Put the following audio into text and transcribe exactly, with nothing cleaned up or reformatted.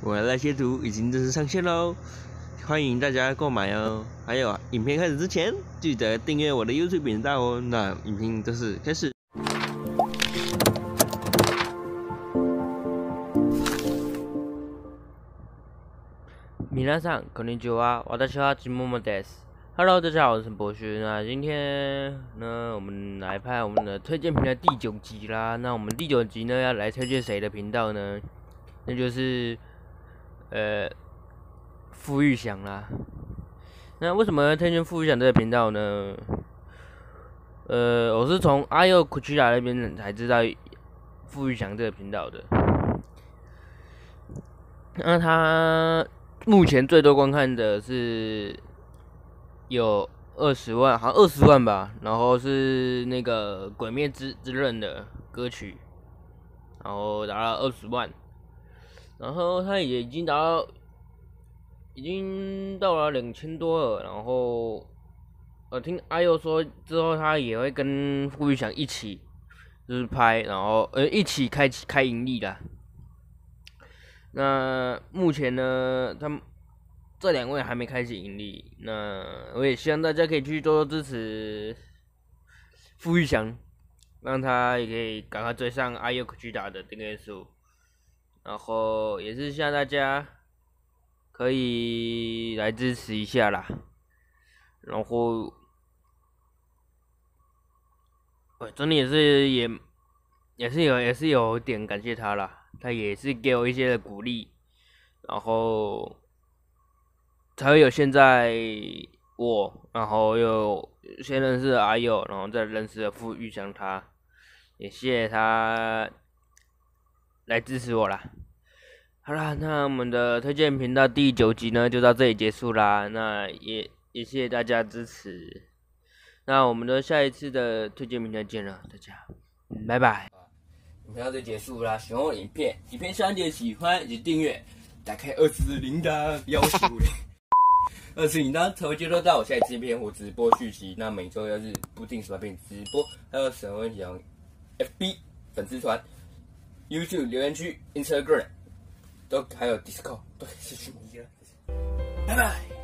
我的那些图已经正式上线喽，欢迎大家购买哦。还有，影片开始之前，记得订阅我的 YouTube 频道哦。那影片正式开始。皆さんこんにちは，私は金默默です。Hello， 大家好，我是陈博勋。那今天呢，我们来拍我们的推荐频道第九集啦。那我们第九集呢，要来推荐谁的频道呢？那就是呃傅玉祥啦。那为什么要推荐傅玉祥这个频道呢？呃，我是从阿佑库奇拉那边才知道傅玉祥这个频道的。那他目前最多观看的是有二十万，好像二十万吧。然后是那个《鬼灭之之刃》的歌曲，然后达到二十万。然后他也已经达到，已经到了两千多了。然后我听阿佑说，之后他也会跟傅玉祥一起，就是拍，然后呃一起开开盈利啦。那目前呢，他们这两位还没开启盈利，那我也希望大家可以去多多支持傅玉祥，让他也可以赶快追上阿佑可去打的订阅数。然后也是希望大家可以来支持一下啦。然后，呃，真的也是也也是有也是有点感谢他啦，他也是给我一些的鼓励，然后才会有现在我，然后又先认识了阿佑，然后再认识了傅玉祥他，也谢谢他来支持我啦。好啦，那我们的推荐频道第九集呢就到这里结束啦。那也也谢谢大家支持。那我们的下一次的推荐频道见了，大家拜拜。影片就结束啦，喜欢我的影片，影片下面喜欢以及订阅，打开二次铃铛，要求嘞。二次铃铛才会接收到我下一次影片或直播续集。那每周要是不定时发片直播，还有什么讲 F B 粉丝团、YouTube 留言区、Instagram。都还有 Discord 都可以私讯我一个，拜拜。